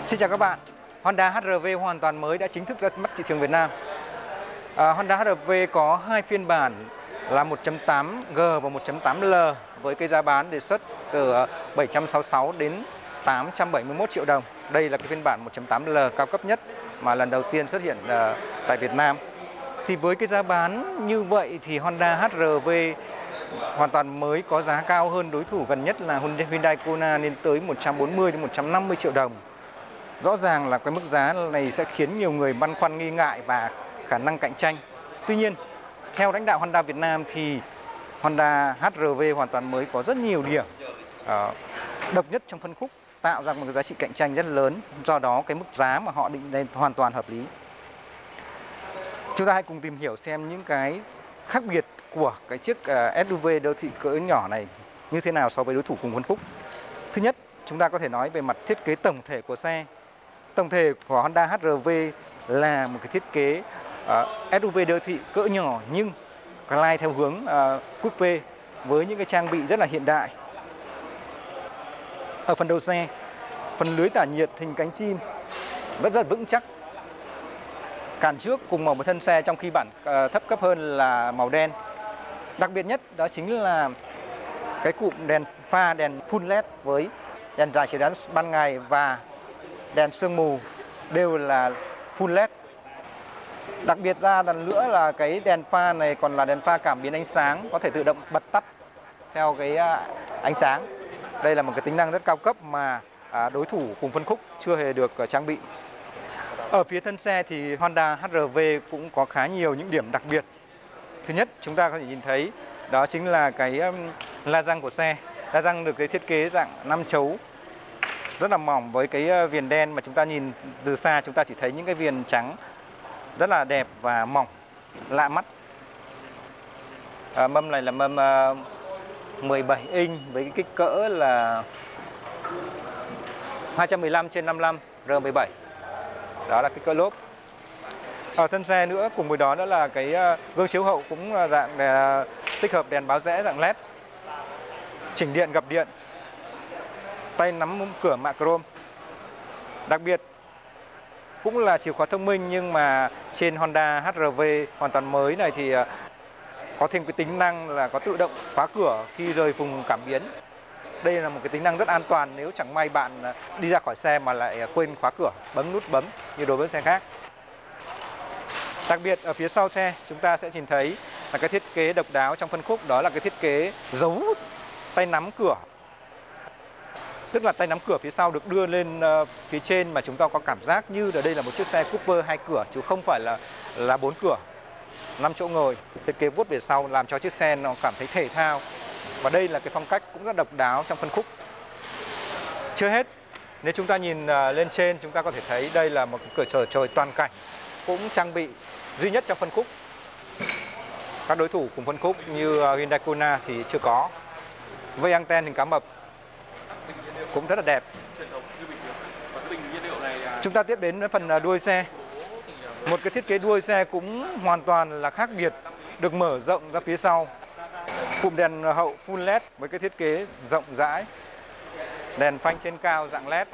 Xin chào các bạn. Honda HR-V hoàn toàn mới đã chính thức ra mắt thị trường Việt Nam. Honda HR-V có hai phiên bản là 1.8G và 1.8L với cái giá bán đề xuất từ 766 đến 871 triệu đồng. Đây là cái phiên bản 1.8L cao cấp nhất mà lần đầu tiên xuất hiện tại Việt Nam. Thì với cái giá bán như vậy thì Honda HR-V hoàn toàn mới có giá cao hơn đối thủ gần nhất là Hyundai Kona lên tới 140 đến 150 triệu đồng. Rõ ràng là cái mức giá này sẽ khiến nhiều người băn khoăn nghi ngại và khả năng cạnh tranh. Tuy nhiên, theo lãnh đạo Honda Việt Nam thì Honda HR-V hoàn toàn mới có rất nhiều điểm độc nhất trong phân khúc, tạo ra một cái giá trị cạnh tranh rất lớn. Do đó cái mức giá mà họ định lên hoàn toàn hợp lý. Chúng ta hãy cùng tìm hiểu xem những cái khác biệt của cái chiếc SUV đô thị cỡ nhỏ này như thế nào so với đối thủ cùng phân khúc. Thứ nhất, chúng ta có thể nói về mặt thiết kế tổng thể của xe. Tổng thể của Honda HR-V là một cái thiết kế SUV đô thị cỡ nhỏ nhưng lai theo hướng coupe với những cái trang bị rất là hiện đại. Ở phần đầu xe, phần lưới tản nhiệt hình cánh chim rất vững chắc. Cản trước cùng màu với thân xe, trong khi bản thấp cấp hơn là màu đen. Đặc biệt nhất đó chính là cái cụm đèn pha, đèn full LED với đèn rải chiếu sáng ban ngày và đèn sương mù đều là full LED. Đặc biệt ra nữa là cái đèn pha này còn là đèn pha cảm biến ánh sáng, có thể tự động bật tắt theo cái ánh sáng. Đây là một cái tính năng rất cao cấp mà đối thủ cùng phân khúc chưa hề được trang bị. Ở phía thân xe thì Honda HR-V cũng có khá nhiều những điểm đặc biệt. Thứ nhất, chúng ta có thể nhìn thấy đó chính là cái la răng của xe. La răng được cái thiết kế dạng 5 chấu rất là mỏng với cái viền đen, mà chúng ta nhìn từ xa chúng ta chỉ thấy những cái viền trắng rất là đẹp và mỏng, lạ mắt. Mâm này là mâm 17 inch với cái kích cỡ là 215/55 R17. Đó là cái cỡ lốp. Ở thân xe nữa, cùng với đó là cái gương chiếu hậu cũng dạng tích hợp đèn báo rẽ dạng LED, chỉnh điện gập điện, tay nắm cửa mạ chrome. Đặc biệt cũng là chìa khóa thông minh, nhưng mà trên Honda HR-V hoàn toàn mới này thì có thêm cái tính năng là có tự động khóa cửa khi rời vùng cảm biến. Đây là một cái tính năng rất an toàn nếu chẳng may bạn đi ra khỏi xe mà lại quên khóa cửa, bấm nút bấm như đối với xe khác. Đặc biệt ở phía sau xe chúng ta sẽ nhìn thấy là cái thiết kế độc đáo trong phân khúc, đó là cái thiết kế giấu tay nắm cửa. Tức là tay nắm cửa phía sau được đưa lên phía trên mà chúng ta có cảm giác như là đây là một chiếc xe coupe 2 cửa chứ không phải là 4 cửa, 5 chỗ ngồi. Thiết kế vuốt về sau làm cho chiếc xe nó cảm thấy thể thao. Và đây là cái phong cách cũng rất độc đáo trong phân khúc. Chưa hết, nếu chúng ta nhìn lên trên chúng ta có thể thấy đây là một cửa sổ trời toàn cảnh, cũng trang bị duy nhất trong phân khúc. Các đối thủ cùng phân khúc như Hyundai Kona thì chưa có. Vây anten hình cá mập cũng rất là đẹp. Chúng ta tiếp đến phần đuôi xe. Một cái thiết kế đuôi xe cũng hoàn toàn là khác biệt, được mở rộng ra phía sau. Cụm đèn hậu full LED với cái thiết kế rộng rãi, đèn phanh trên cao dạng LED.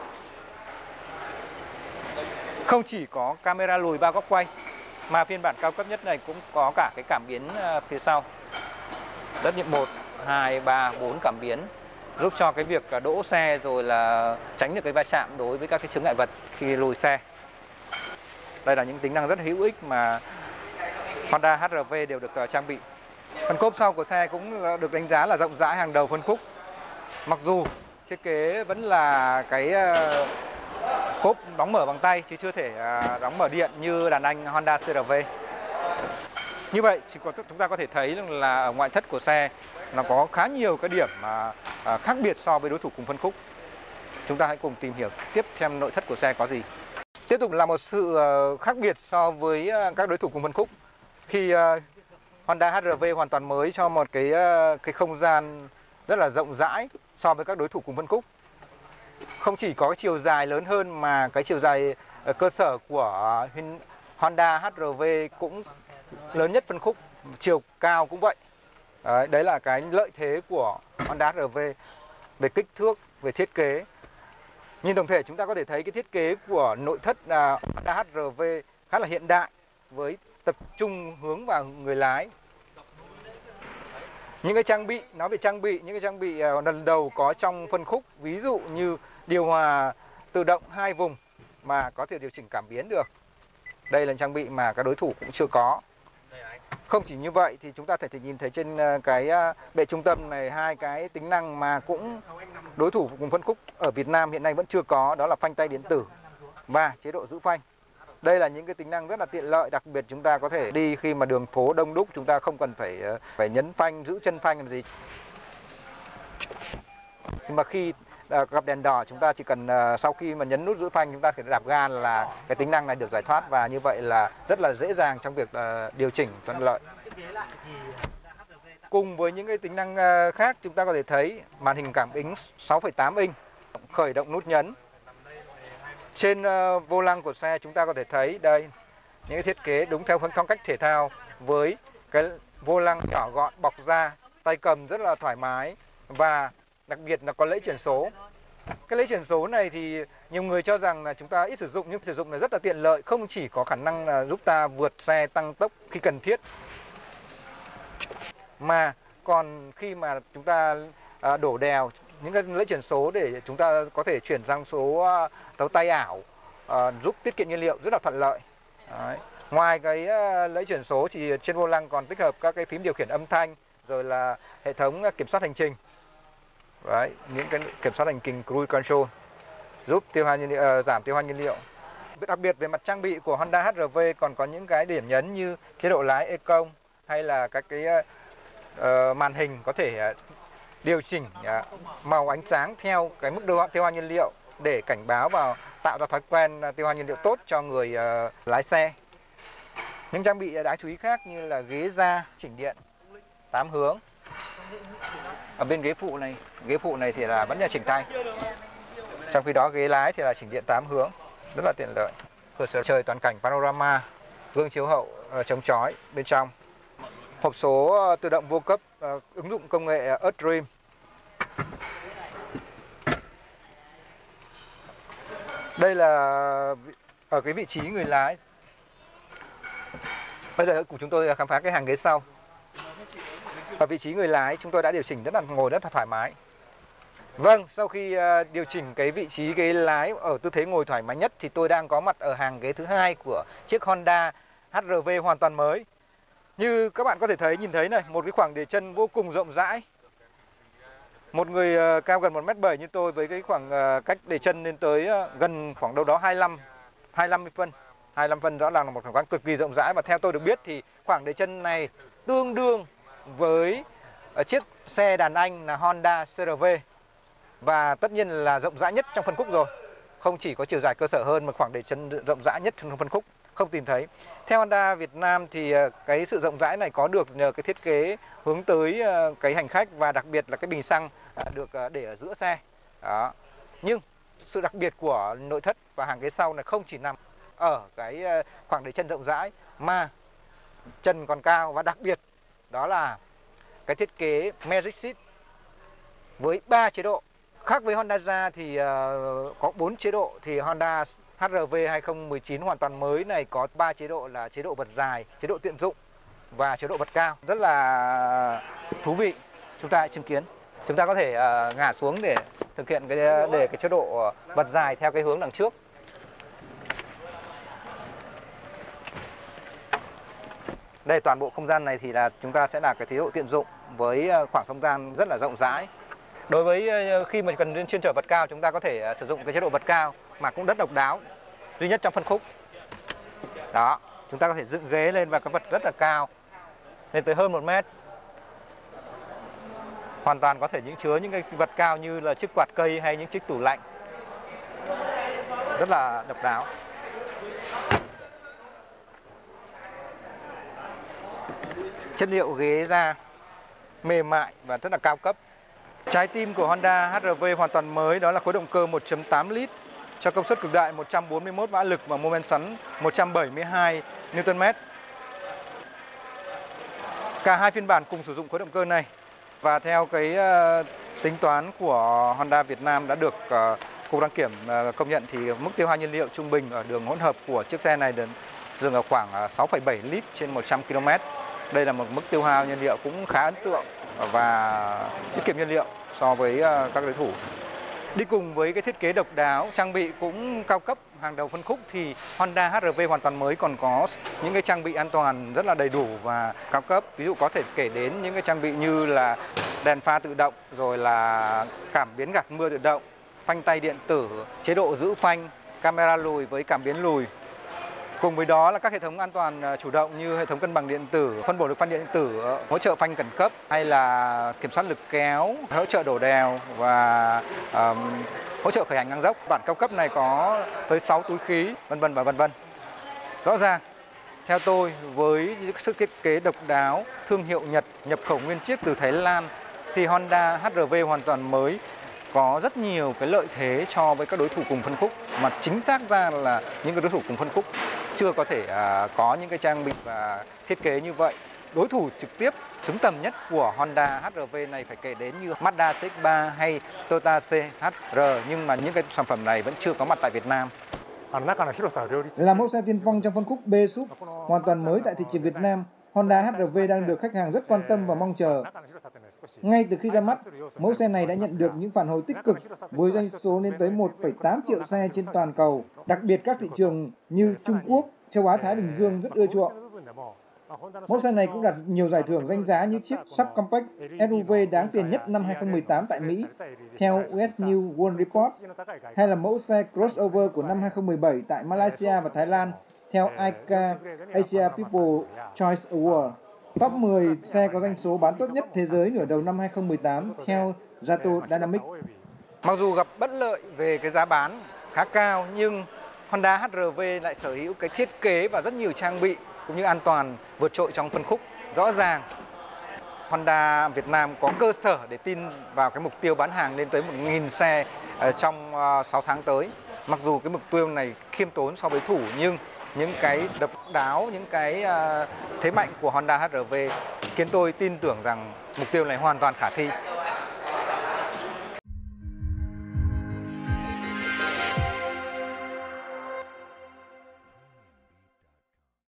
Không chỉ có camera lùi 3 góc quay mà phiên bản cao cấp nhất này cũng có cả cái cảm biến phía sau. Rất nhiều 1, 2, 3, 4 cảm biến, giúp cho cái việc đỗ xe rồi là tránh được cái va chạm đối với các cái chướng ngại vật khi lùi xe. Đây là những tính năng rất hữu ích mà Honda HR-V đều được trang bị. Phần cốp sau của xe cũng được đánh giá là rộng rãi, hàng đầu phân khúc. Mặc dù thiết kế vẫn là cái cốp đóng mở bằng tay chứ chưa thể đóng mở điện như đàn anh Honda CR-V. Như vậy chúng ta có thể thấy là ở ngoại thất của xe nó có khá nhiều cái điểm khác biệt so với đối thủ cùng phân khúc. Chúng ta hãy cùng tìm hiểu tiếp xem nội thất của xe có gì. Tiếp tục là một sự khác biệt so với các đối thủ cùng phân khúc. Khi Honda HR-V hoàn toàn mới cho một cái không gian rất là rộng rãi so với các đối thủ cùng phân khúc. Không chỉ có cái chiều dài lớn hơn mà cái chiều dài cơ sở của Honda HR-V cũng lớn nhất phân khúc, chiều cao cũng vậy. Đấy là cái lợi thế của Honda HR-V về kích thước, về thiết kế. Nhìn tổng thể chúng ta có thể thấy cái thiết kế của nội thất Honda HR-V khá là hiện đại với tập trung hướng vào người lái. Những cái trang bị, nói về trang bị, những cái trang bị lần đầu có trong phân khúc, ví dụ như điều hòa tự động 2 vùng mà có thể điều chỉnh cảm biến được. Đây là trang bị mà các đối thủ cũng chưa có. Không chỉ như vậy thì chúng ta có thể nhìn thấy trên cái bệ trung tâm này hai cái tính năng mà cũng đối thủ cùng phân khúc ở Việt Nam hiện nay vẫn chưa có, đó là phanh tay điện tử và chế độ giữ phanh. Đây là những cái tính năng rất là tiện lợi, đặc biệt chúng ta có thể đi khi mà đường phố đông đúc, chúng ta không cần phải nhấn phanh, giữ chân phanh làm gì. Nhưng mà khi gặp đèn đỏ, chúng ta chỉ cần sau khi mà nhấn nút giữ phanh, chúng ta phải đạp ga là cái tính năng này được giải thoát, và như vậy là rất là dễ dàng trong việc điều chỉnh thuận lợi. Cùng với những cái tính năng khác, chúng ta có thể thấy màn hình cảm ứng 6,8 inch, khởi động nút nhấn. Trên vô lăng của xe chúng ta có thể thấy đây những cái thiết kế đúng theo phong cách thể thao với cái vô lăng nhỏ gọn bọc da, tay cầm rất là thoải mái và đặc biệt là có lẫy chuyển số. Cái lẫy chuyển số này thì nhiều người cho rằng là chúng ta ít sử dụng, nhưng sử dụng là rất là tiện lợi, không chỉ có khả năng là giúp ta vượt xe tăng tốc khi cần thiết, mà còn khi mà chúng ta đổ đèo, những cái lẫy chuyển số để chúng ta có thể chuyển sang số tấu tay ảo, giúp tiết kiệm nhiên liệu rất là thuận lợi. Đấy. Ngoài cái lẫy chuyển số thì trên vô lăng còn tích hợp các cái phím điều khiển âm thanh, rồi là hệ thống kiểm soát hành trình. Đấy, những cái kiểm soát hành trình cruise control giúp giảm tiêu hao nhiên liệu. Đặc biệt về mặt trang bị của Honda HR-V còn có những cái điểm nhấn như chế độ lái Eco hay là các cái màn hình có thể điều chỉnh màu ánh sáng theo cái mức độ tiêu hao nhiên liệu để cảnh báo và tạo ra thói quen tiêu hao nhiên liệu tốt cho người lái xe. Những trang bị đáng chú ý khác như là ghế da chỉnh điện 8 hướng. Ở bên ghế phụ này thì là vẫn là chỉnh tay. Trong khi đó ghế lái thì là chỉnh điện 8 hướng, rất là tiện lợi. Cửa sổ trời toàn cảnh panorama, gương chiếu hậu chống chói bên trong. Hộp số tự động vô cấp ứng dụng công nghệ Earth Dream. Đây là ở cái vị trí người lái. Bây giờ cùng chúng tôi khám phá cái hàng ghế sau. Ở vị trí người lái chúng tôi đã điều chỉnh ngồi rất là thoải mái. Vâng, sau khi điều chỉnh cái vị trí ghế lái ở tư thế ngồi thoải mái nhất thì tôi đang có mặt ở hàng ghế thứ hai của chiếc Honda HR-V hoàn toàn mới. Như các bạn có thể nhìn thấy này, một cái khoảng để chân vô cùng rộng rãi. Một người cao gần 1m7 như tôi với cái khoảng cách để chân lên tới gần khoảng đâu đó 25 phân. 25 phân rõ ràng là một khoảng cách cực kỳ rộng rãi, và theo tôi được biết thì khoảng để chân này tương đương với chiếc xe đàn anh là Honda CR-V, và tất nhiên là rộng rãi nhất trong phân khúc rồi. Không chỉ có chiều dài cơ sở hơn mà khoảng để chân rộng rãi nhất trong phân khúc không tìm thấy. Theo Honda Việt Nam thì cái sự rộng rãi này có được nhờ cái thiết kế hướng tới cái hành khách, và đặc biệt là cái bình xăng được để ở giữa xe. Đó. Nhưng sự đặc biệt của nội thất và hàng ghế sau này không chỉ nằm ở cái khoảng để chân rộng rãi mà chân còn cao, và đặc biệt đó là cái thiết kế Magic Seat với 3 chế độ. Khác với Honda Jazz thì có 4 chế độ, thì Honda HR-V 2019 hoàn toàn mới này có 3 chế độ là chế độ bật dài, chế độ tiện dụng và chế độ bật cao. Rất là thú vị. Chúng ta hãy chứng kiến. Chúng ta có thể ngả xuống để thực hiện cái chế độ bật dài theo cái hướng đằng trước. Đây, toàn bộ không gian này thì là chúng ta sẽ là cái chế độ tiện dụng với khoảng không gian rất là rộng rãi. Đối với khi mà cần chuyên trở bật cao, chúng ta có thể sử dụng cái chế độ bật cao mà cũng rất độc đáo, duy nhất trong phân khúc. Đó, chúng ta có thể dựng ghế lên và có bật rất là cao, lên tới hơn 1 mét. Hoàn toàn có thể chứa những cái vật cao như là chiếc quạt cây hay những chiếc tủ lạnh. Rất là độc đáo. Chất liệu ghế da mềm mại và rất là cao cấp. Trái tim của Honda HR-V hoàn toàn mới đó là khối động cơ 1.8 lít cho công suất cực đại 141 mã lực và mô men xoắn 172 Nm. Cả hai phiên bản cùng sử dụng khối động cơ này, và theo cái tính toán của Honda Việt Nam đã được Cục đăng kiểm công nhận thì mức tiêu hao nhiên liệu trung bình ở đường hỗn hợp của chiếc xe này dừng ở khoảng 6,7 lít trên 100 km. Đây là một mức tiêu hao nhiên liệu cũng khá ấn tượng và tiết kiệm nhiên liệu so với các đối thủ. Đi cùng với cái thiết kế độc đáo, trang bị cũng cao cấp hàng đầu phân khúc thì Honda HR-V hoàn toàn mới còn có những cái trang bị an toàn rất là đầy đủ và cao cấp. Ví dụ có thể kể đến những cái trang bị như là đèn pha tự động, rồi là cảm biến gạt mưa tự động, phanh tay điện tử, chế độ giữ phanh, camera lùi với cảm biến lùi. Cùng với đó là các hệ thống an toàn chủ động như hệ thống cân bằng điện tử, phân bổ lực phanh điện tử, hỗ trợ phanh khẩn cấp hay là kiểm soát lực kéo, hỗ trợ đổ đèo và hỗ trợ khởi hành ngang dốc. Bản cao cấp này có tới 6 túi khí, vân vân và vân vân. Rõ ràng, theo tôi với sự thiết kế độc đáo, thương hiệu Nhật nhập khẩu nguyên chiếc từ Thái Lan thì Honda HR-V hoàn toàn mới có rất nhiều cái lợi thế so với các đối thủ cùng phân khúc, mà chính xác ra là những cái đối thủ cùng phân khúc chưa có thể có những cái trang bị và thiết kế như vậy. Đối thủ trực tiếp xứng tầm nhất của Honda HR-V này phải kể đến như Mazda CX-3 hay Toyota CHR, nhưng mà những cái sản phẩm này vẫn chưa có mặt tại Việt Nam. Là mẫu xe tiên phong trong phân khúc B-SUV hoàn toàn mới tại thị trường Việt Nam, Honda HR-V đang được khách hàng rất quan tâm và mong chờ. Ngay từ khi ra mắt, mẫu xe này đã nhận được những phản hồi tích cực với doanh số lên tới 1,8 triệu xe trên toàn cầu. Đặc biệt các thị trường như Trung Quốc, châu Á Thái Bình Dương rất ưa chuộng. Mẫu xe này cũng đạt nhiều giải thưởng danh giá như chiếc Subcompact SUV đáng tiền nhất năm 2018 tại Mỹ, theo US News World Report, hay là mẫu xe crossover của năm 2017 tại Malaysia và Thái Lan, theo ICA Asia People Choice Award. Top 10 xe có doanh số bán tốt nhất thế giới nửa đầu năm 2018 theo Zato Dynamics. Mặc dù gặp bất lợi về cái giá bán khá cao, nhưng Honda HR-V lại sở hữu cái thiết kế và rất nhiều trang bị cũng như an toàn vượt trội trong phân khúc. Rõ ràng Honda Việt Nam có cơ sở để tin vào cái mục tiêu bán hàng lên tới 1.000 xe trong 6 tháng tới. Mặc dù cái mục tiêu này khiêm tốn so với thủ, nhưng những cái độc đáo, những cái thế mạnh của Honda HR-V khiến tôi tin tưởng rằng mục tiêu này hoàn toàn khả thi.